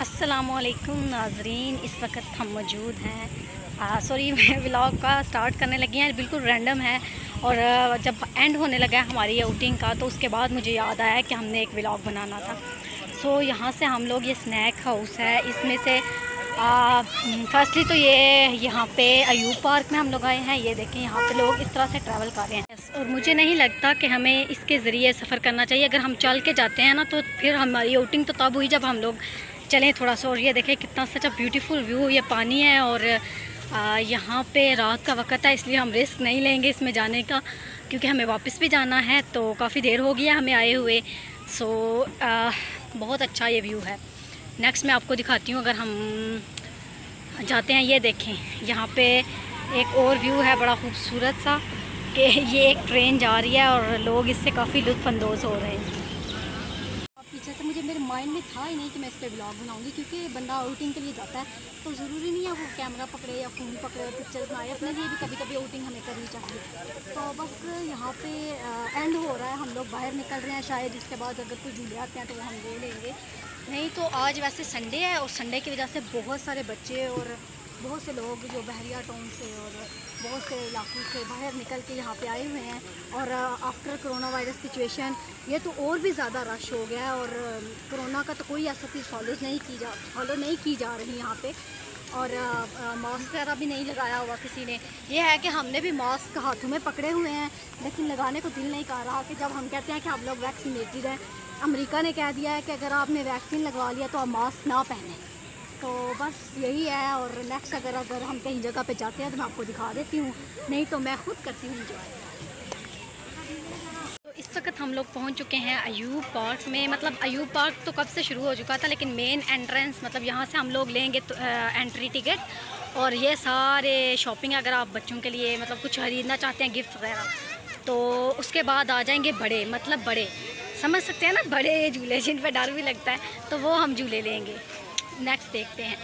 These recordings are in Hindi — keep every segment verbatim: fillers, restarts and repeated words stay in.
अस्सलामुअलैकुम नाजरीन, इस वक्त हम मौजूद हैं सॉरी मैं व्लॉग का स्टार्ट करने लगी हैं, बिल्कुल रैंडम है। और आ, जब एंड होने लगा है हमारी आउटिंग का, तो उसके बाद मुझे याद आया कि हमने एक व्लॉग बनाना था। सो यहाँ से हम लोग, ये स्नैक हाउस है, इसमें से फर्स्टली तो ये यहाँ पे अयूब पार्क में हम लोग आए हैं। ये देखें, यहाँ पे लोग इस तरह से ट्रैवल कर रहे हैं। और मुझे नहीं लगता कि हमें इसके ज़रिए सफ़र करना चाहिए। अगर हम चल के जाते हैं ना, तो फिर हमारी आउटिंग तो तब हुई जब हम लोग चलें थोड़ा सा। और ये देखें कितना सच्चा ब्यूटीफुल व्यू, ये पानी है और आ, यहाँ पे रात का वक्त है, इसलिए हम रिस्क नहीं लेंगे इसमें जाने का, क्योंकि हमें वापस भी जाना है। तो काफ़ी देर हो गया हमें आए हुए। सो आ, बहुत अच्छा ये व्यू है। नेक्स्ट मैं आपको दिखाती हूँ अगर हम जाते हैं। ये देखें, यहाँ पे एक और व्यू है बड़ा खूबसूरत सा, कि ये एक ट्रेन जा रही है और लोग इससे काफ़ी लुत्फ़अंदोज़ हो रहे हैं। पीछे से मुझे मेरे माइंड में था ही नहीं कि मैं इस पर ब्लॉग बनाऊंगी, क्योंकि बंदा आउटिंग के लिए जाता है तो ज़रूरी नहीं है वो कैमरा पकड़े या फ़ोन पकड़े और पिक्चर्स बनाए। अपने लिए भी कभी कभी आउटिंग हमें करनी चाहिए। तो बस यहाँ पे एंड हो रहा है, हम लोग बाहर निकल रहे हैं। शायद इसके बाद अगर कोई झूले आते हैं तो वो हम ले लेंगे, नहीं तो आज वैसे संडे है और संडे की वजह से बहुत सारे बच्चे और बहुत से लोग जो बहरिया टाउन से और बहुत से इलाकों से बाहर निकल के यहाँ पे आए हुए हैं। और आफ्टर कोरोना वायरस सिचुएशन ये तो और भी ज़्यादा रश हो गया है। और कोरोना का तो कोई ऐसा चीज़ फॉलो नहीं की जा फॉलो नहीं की जा रही यहाँ पे। और मास्क वगैरह भी नहीं लगाया हुआ किसी ने। ये है कि हमने भी मास्क हाथों में पकड़े हुए हैं, लेकिन लगाने को दिल नहीं कर रहा। कि जब हम कहते हैं कि आप लोग वैक्सीनेटेड हैं, अमेरिका ने कह दिया है कि अगर आपने वैक्सीन लगवा लिया तो आप मास्क ना पहने। तो बस यही है। और नेक्स्ट अगर अगर हम कहीं जगह पे जाते हैं तो मैं आपको दिखा देती हूँ, नहीं तो मैं खुद करती हूँ एंजॉय। तो इस वक्त हम लोग पहुँच चुके हैं अयूब पार्क में। मतलब अयूब पार्क तो कब से शुरू हो चुका था, लेकिन मेन एंट्रेंस मतलब यहाँ से हम लोग लेंगे तो एंट्री टिकट। और ये सारे शॉपिंग, अगर आप बच्चों के लिए मतलब कुछ खरीदना चाहते हैं गिफ्ट वगैरह, तो उसके बाद आ जाएंगे बड़े, मतलब बड़े समझ सकते हैं ना, बड़े झूले जिन पर डर भी लगता है, तो वो हम झूले लेंगे। नेक्स्ट देखते हैं।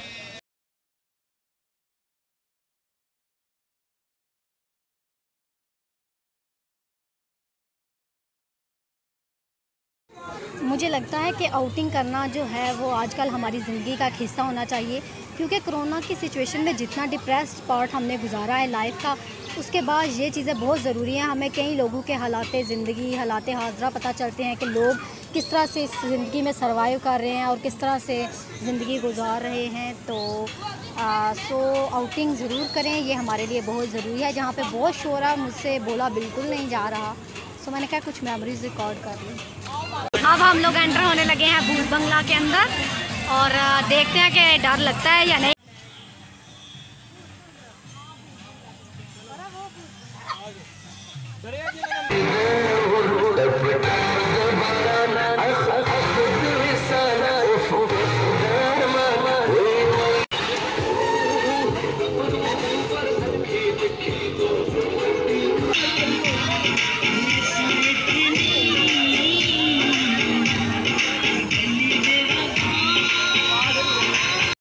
मुझे लगता है कि आउटिंग करना जो है वो आजकल हमारी ज़िंदगी का एक हिस्सा होना चाहिए, क्योंकि कोरोना की सिचुएशन में जितना डिप्रेस्ड पार्ट हमने गुजारा है लाइफ का, उसके बाद ये चीज़ें बहुत ज़रूरी हैं। हमें कई लोगों के हालात ज़िंदगी, हालात हाज़रा पता चलते हैं कि लोग किस तरह से इस ज़िंदगी में सर्वाइव कर रहे हैं और किस तरह से ज़िंदगी गुजार रहे हैं। तो आ, सो आउटिंग ज़रूर करें, ये हमारे लिए बहुत ज़रूरी है। जहाँ पे बहुत शोर है, मुझसे बोला बिल्कुल नहीं जा रहा, सो मैंने कहा कुछ मेमोरीज रिकॉर्ड कर ली। अब हम लोग एंटर होने लगे हैं भूत बंगला के अंदर, और देखते हैं कि डर लगता है या नहीं।